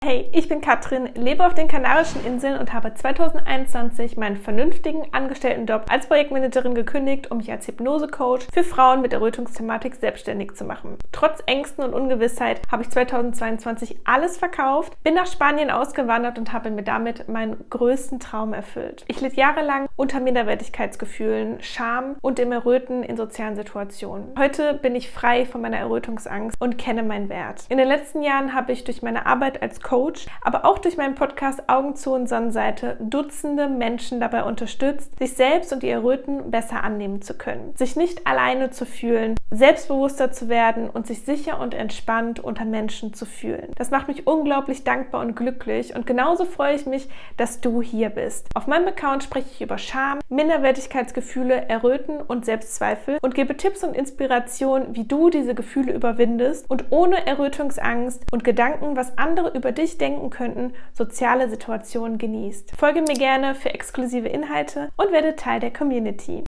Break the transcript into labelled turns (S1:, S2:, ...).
S1: Hey, ich bin Katrin, lebe auf den Kanarischen Inseln und habe 2021 meinen vernünftigen Angestelltenjob als Projektmanagerin gekündigt, um mich als Hypnosecoach für Frauen mit Errötungsthematik selbstständig zu machen. Trotz Ängsten und Ungewissheit habe ich 2022 alles verkauft, bin nach Spanien ausgewandert und habe mir damit meinen größten Traum erfüllt. Ich litt jahrelang unter Minderwertigkeitsgefühlen, Scham und dem Erröten in sozialen Situationen. Heute bin ich frei von meiner Errötungsangst und kenne meinen Wert. In den letzten Jahren habe ich durch meine Arbeit als Coach, aber auch durch meinen Podcast Augen zu und Sonnenseite Dutzende Menschen dabei unterstützt, sich selbst und ihr Erröten besser annehmen zu können, sich nicht alleine zu fühlen, selbstbewusster zu werden und sich sicher und entspannt unter Menschen zu fühlen. Das macht mich unglaublich dankbar und glücklich und genauso freue ich mich, dass du hier bist. Auf meinem Account spreche ich über Scham, Minderwertigkeitsgefühle, Erröten und Selbstzweifel und gebe Tipps und Inspirationen, wie du diese Gefühle überwindest und ohne Errötungsangst und Gedanken, was andere über dich denken könnten, soziale Situationen genießt. Folge mir gerne für exklusive Inhalte und werde Teil der Community.